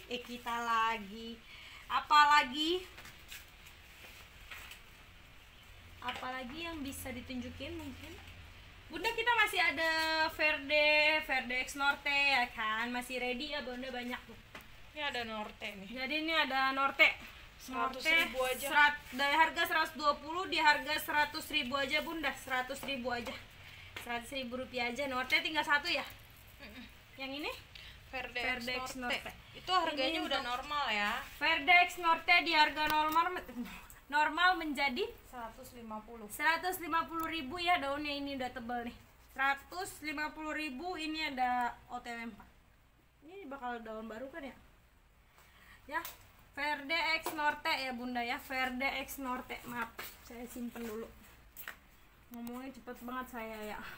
Apalagi yang bisa ditunjukin mungkin. Bunda, kita masih ada Verde X Norte ya kan, masih ready ya Bunda, banyak tuh. Ini ada Norte nih. Jadi ini ada Norte 100.000 aja. Dari harga 120 di harga 100.000 aja Bunda, 100.000 aja. 100.000 rupiah aja. Norte tinggal satu ya. Yang ini Verde X X Norte. Norte. Itu harganya Ini udah untuk normal ya. Verde X Norte di harga normal menjadi 150. 150.000 ya, daunnya ini udah tebal nih. 150.000, ini ada OTW 4. Ini bakal daun baru kan ya? Ya, Verde X Norte ya Bunda ya, Verde X Norte. Maaf, saya simpen dulu. Ngomongnya cepet banget saya ya.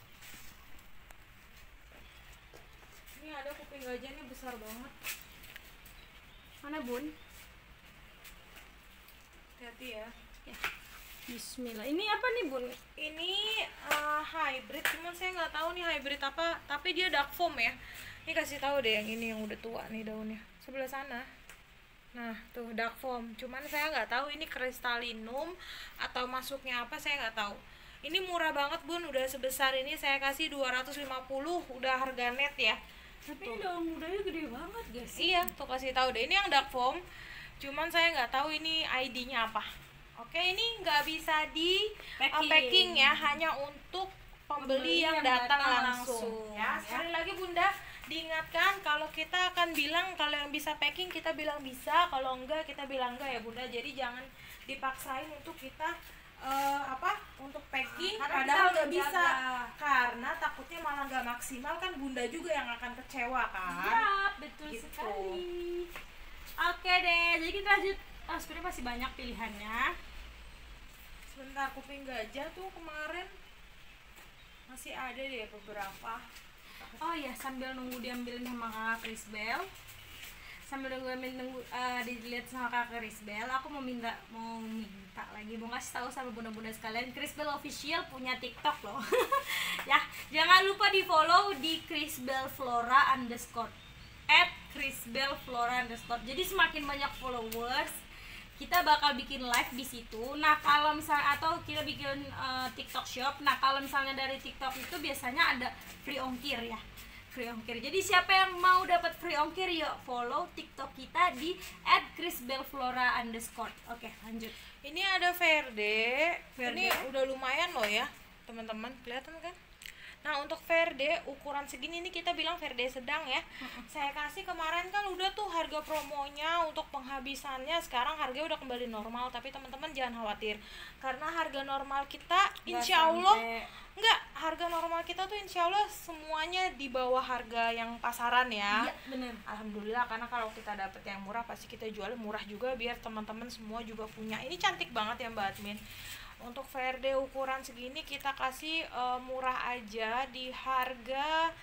Ini ada kuping gajahnya besar banget. Mana Bun? Hati-hati ya. Ya. Bismillah. Ini apa nih Bun? Ini hybrid, cuman saya nggak tahu nih hybrid apa, tapi dia dark foam ya. Ini kasih tahu deh yang ini yang udah tua nih daunnya. Sebelah sana. Nah, tuh dark foam. Cuman saya nggak tahu ini crystallinum atau masuknya apa, saya nggak tahu. Ini murah banget Bun, udah sebesar ini saya kasih 250, udah harga net ya. Tapi ini daun mudanya gede banget guys. Iya, tuh kasih tahu deh. Ini yang dark foam. Cuman saya nggak tahu ini ID-nya apa. Oke, ini nggak bisa di packing ya, hanya untuk pembeli yang datang langsung. Ya, sekali lagi Bunda, diingatkan kalau kita akan bilang kalau yang bisa packing kita bilang bisa, kalau enggak kita bilang enggak ya Bunda. Jadi jangan dipaksain untuk kita untuk packing padahal nggak bisa, karena takutnya malah nggak maksimal kan, Bunda juga yang akan kecewa kan. Ya, betul Gitu. sekali. Oke deh, jadi kita lanjut. Sebenarnya masih banyak pilihannya. Sebentar, kuping gajah tuh kemarin masih ada deh beberapa. Oh ya, sambil nunggu diambilin sama Kakak Krisbel, sambil nunggu dilihat sama Kakak Krisbel, aku mau minta lagi, mau ngasih tahu sama bunda-bunda sekalian, Krisbel official punya TikTok loh. Ya, jangan lupa di follow di @krisbelflora_, @krisbelflora_. Jadi semakin banyak followers, kita bakal bikin live di situ. Nah, kalau misalnya atau kita bikin TikTok shop. Nah, kalau misalnya dari TikTok itu biasanya ada free ongkir ya. Free ongkir. Jadi siapa yang mau dapat free ongkir, yuk follow TikTok kita di @krisbelflora_. Oke, lanjut. Ini ada Verde. Ini udah lumayan loh ya, teman-teman. Kelihatan kan? Nah, untuk Verde ukuran segini ini kita bilang Verde sedang ya. Saya kasih kemarin kan udah tuh harga promonya untuk penghabisannya, sekarang harganya udah kembali normal, tapi teman-teman jangan khawatir. Karena harga normal kita insya Allah harga normal kita tuh insya Allah semuanya di bawah harga yang pasaran ya. Iya, bener. Alhamdulillah, karena kalau kita dapet yang murah pasti kita jual murah juga biar teman-teman semua juga punya. Ini cantik banget ya Mbak Admin. Untuk Verde ukuran segini kita kasih murah aja di harga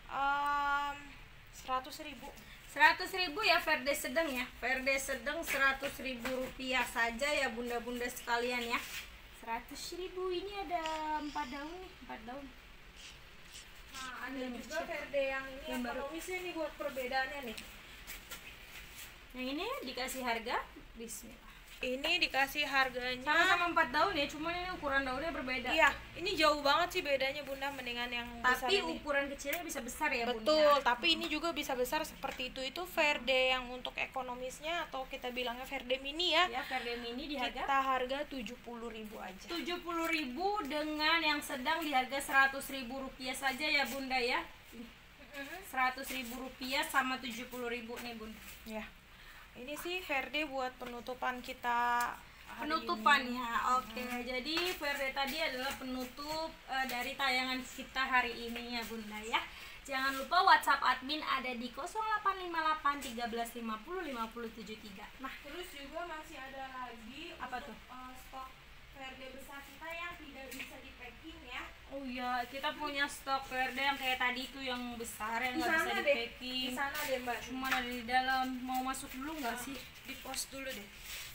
100.000. 100.000 ya, Verde sedang ya. Verde sedang 100.000 rupiah saja ya bunda-bunda sekalian ya. 100.000. Ini ada 4 daun nih, 4 daun. Nah, ada juga Verde yang ini yang ekonomisnya nih buat perbedaannya nih. Yang ini dikasih harga bismillah. Ini dikasih harganya sama-sama 4 daun ya, cuma ini ukuran daunnya berbeda. Iya, ini jauh banget sih bedanya Bunda, mendingan yang besar tapi ini. ukuran kecilnya bisa besar ya Bunda. Betul, tapi ini juga bisa besar seperti itu. Itu Verde yang untuk ekonomisnya atau kita bilangnya Verde mini ya. Ya, Verde mini di harga kita harga 70.000 aja. 70.000 dengan yang sedang di harga 100.000 rupiah saja ya Bunda ya. 100.000 rupiah sama 70.000 nih Bunda. Ya. Ini sih Verde buat penutupan kita penutupannya. Oke, jadi Verde tadi adalah penutup dari tayangan kita hari ini ya Bunda ya. Jangan lupa WhatsApp admin ada di 0858 1350 5073. Nah, terus juga masih ada lagi apa tuh? Stok Verde besar kita yang tidak bisa di packing ya. Oh iya, kita punya stok Verde yang kayak tadi tuh yang besar yang Di nggak bisa sana di deh. packing. Di sana deh Mbak. Cuma ada di dalam. Mau masuk dulu nggak sih? Di pos dulu deh.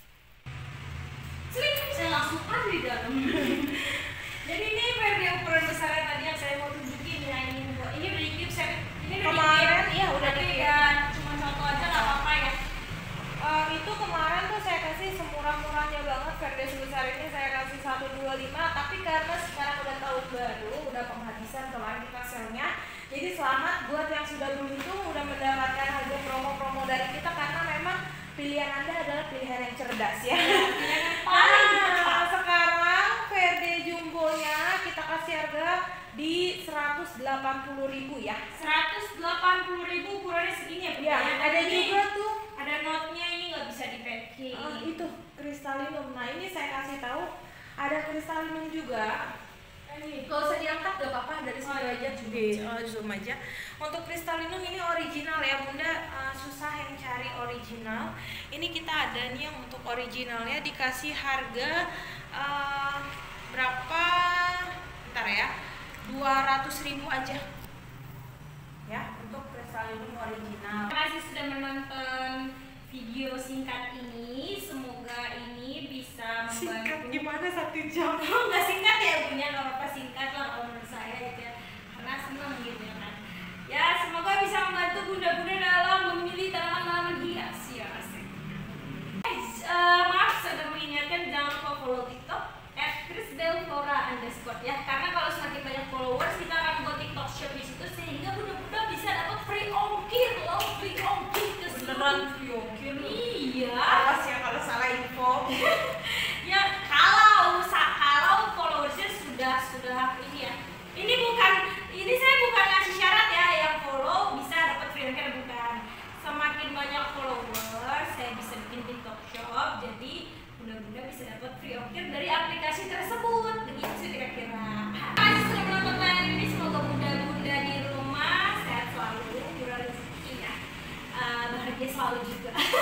Saya langsung ada di dalam. Jadi ini Verde ukuran besarnya tadi yang saya mau tunjukin ya, ini udah dikip saya. Ini udah Kemarin, dikip. iya, udah Tapi dikip. ya cuma satu aja nggak apa-apa ya. Itu kemarin tuh saya kasih semurah-murahnya banget Verde sebesar ini saya kasih 125, tapi karena sekarang udah tahun baru, udah penghabisan kemarin kita sale-nya. Jadi selamat buat yang sudah beruntung udah mendapatkan harga promo-promo dari kita karena memang pilihan Anda adalah pilihan yang cerdas ya. Nah, sekarang Verde jumbonya kita kasih harga di 180.000 ya. 180.000 ukurannya segini ya. Bu? Ya, ada Ini juga tuh ada notnya, ini nggak bisa di packing. itu kristalinum. Nah ini saya kasih tahu ada kristalinum juga. Ini kalau usah diangkat gak apa-apa dari sini aja juga. Zoom aja. Untuk kristalinum ini original ya Bunda, susah yang cari original. Ini kita ada nih yang untuk originalnya dikasih harga berapa? Bentar ya, 200.000 aja. Ya untuk kristalinum original. Terima kasih sudah menonton video singkat ini. Semoga ini bisa membantu. Gimana 1 jam? Oh, nggak singkat ya punya, nggak apa-apa, singkat lah kalau menurut saya gitu ya. Karena senang gitu ya kan. Ya semoga bisa membantu bunda-bunda dalam memilih tanaman-tanaman hias ya. Asik. Maaf sudah mengingatkan jangan lupa follow TikTok @chrisdelflora_ ya. Karena kalau semakin banyak followers kita akan buat TikTok shop di situ sehingga bunda-bunda bisa dapat free ongkir loh, free ongkir ke Beneran free ongkir loh. Iya. Awas ya kalau salah info. Ya kalau followersnya sudah ini ya. Ini saya bukan ngasih syarat ya, yang follow bisa dapat free ongkir, bukan. Semakin banyak followers saya bisa bikin TikTok shop, jadi bunda-bunda bisa dapat free ongkir dari aplikasi tersebut. Begitu sih kira-kira. Terima kasih sudah menonton tayangan ini. Semoga bunda-bunda di rumah sehat selalu, murah rezeki ya, bahagia selalu juga.